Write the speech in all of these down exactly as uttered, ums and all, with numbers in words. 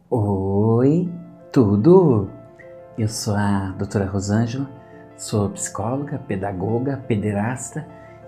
Oi, tudo? Eu sou a doutora Rosângela, sou psicóloga, pedagoga, pederasta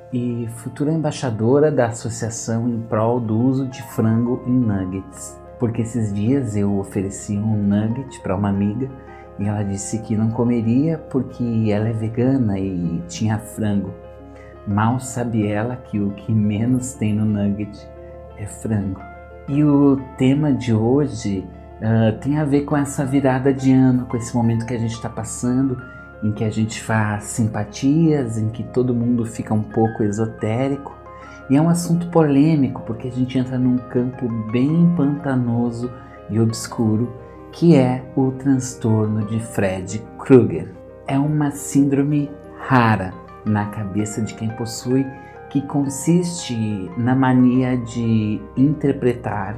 e futura embaixadora da Associação em Prol do Uso de Frango em Nuggets. Porque esses dias eu ofereci um nugget para uma amiga e ela disse que não comeria porque ela é vegana e tinha frango. Mal sabe ela que o que menos tem no nugget é frango. E o tema de hoje uh, tem a ver com essa virada de ano, com esse momento que a gente está passando, em que a gente faz simpatias, em que todo mundo fica um pouco esotérico. E é um assunto polêmico, porque a gente entra num campo bem pantanoso e obscuro, que é o transtorno de Fred Krueger. É uma síndrome rara na cabeça de quem possui, que consiste na mania de interpretar,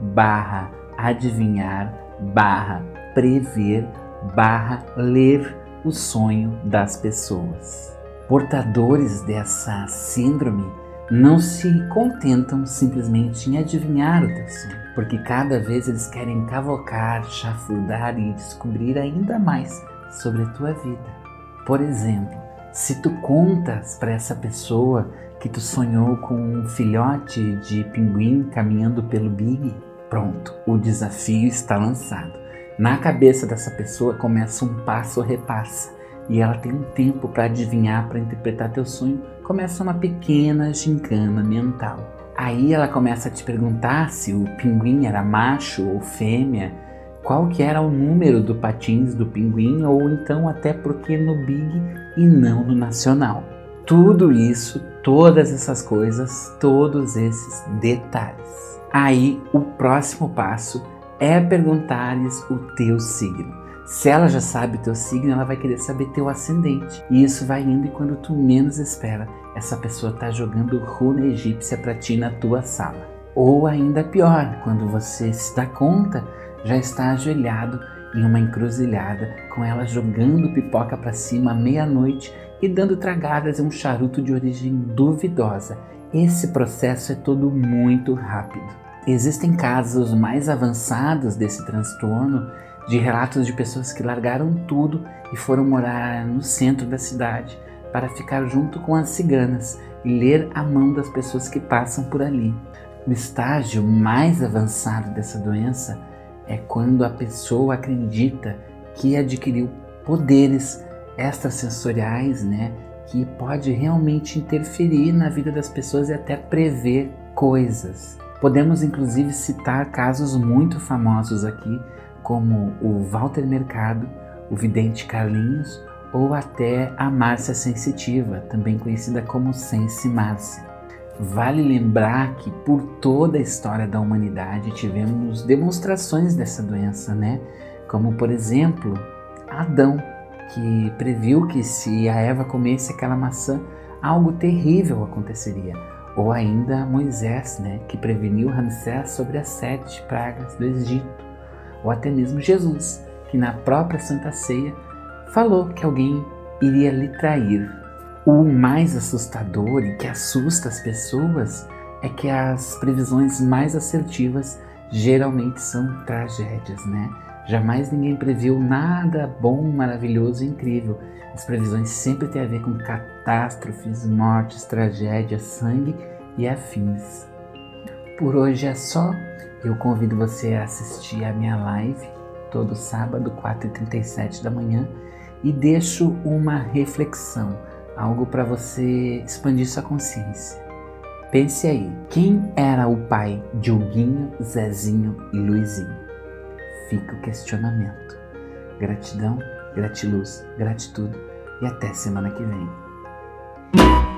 barra adivinhar, barra prever, barra ler o sonho das pessoas. Portadores dessa síndrome não se contentam simplesmente em adivinhar o teu sonho, porque cada vez eles querem cavocar, chafurdar e descobrir ainda mais sobre a tua vida. Por exemplo, se tu contas para essa pessoa que tu sonhou com um filhote de pinguim caminhando pelo Big, pronto, o desafio está lançado. Na cabeça dessa pessoa começa um passo repassa e ela tem um tempo para adivinhar, para interpretar teu sonho. Começa uma pequena gincana mental. Aí ela começa a te perguntar se o pinguim era macho ou fêmea, qual que era o número do patins do pinguim, ou então até porque no Big e não no Nacional. Tudo isso, todas essas coisas, todos esses detalhes. Aí o próximo passo é perguntares o teu signo. Se ela já sabe o teu signo, ela vai querer saber teu ascendente. E isso vai indo, e quando tu menos espera, essa pessoa está jogando runa egípcia para ti na tua sala. Ou ainda pior, quando você se dá conta, já está ajoelhado em uma encruzilhada, com ela jogando pipoca para cima à meia-noite e dando tragadas em um charuto de origem duvidosa. Esse processo é todo muito rápido. Existem casos mais avançados desse transtorno, de relatos de pessoas que largaram tudo e foram morar no centro da cidade para ficar junto com as ciganas e ler a mão das pessoas que passam por ali. O estágio mais avançado dessa doença é quando a pessoa acredita que adquiriu poderes extrasensoriais, né, que pode realmente interferir na vida das pessoas e até prever coisas. Podemos inclusive citar casos muito famosos aqui, como o Walter Mercado, o vidente Carlinhos, ou até a Márcia Sensitiva, também conhecida como Sense Márcia. Vale lembrar que por toda a história da humanidade tivemos demonstrações dessa doença, né? Como, por exemplo, Adão, que previu que se a Eva comesse aquela maçã, algo terrível aconteceria. Ou ainda Moisés, né? Que preveniu Ramsés sobre as sete pragas do Egito. Ou até mesmo Jesus, que na própria Santa Ceia falou que alguém iria lhe trair. O mais assustador e que assusta as pessoas é que as previsões mais assertivas geralmente são tragédias, né? Jamais ninguém previu nada bom, maravilhoso e incrível. As previsões sempre têm a ver com catástrofes, mortes, tragédias, sangue e afins. Por hoje é só. Eu convido você a assistir a minha live todo sábado, quatro e trinta e sete da manhã, e deixo uma reflexão, algo para você expandir sua consciência. Pense aí, quem era o pai de Huguinho, Zezinho e Luizinho? Fica o questionamento. Gratidão, gratiluz, gratitude e até semana que vem.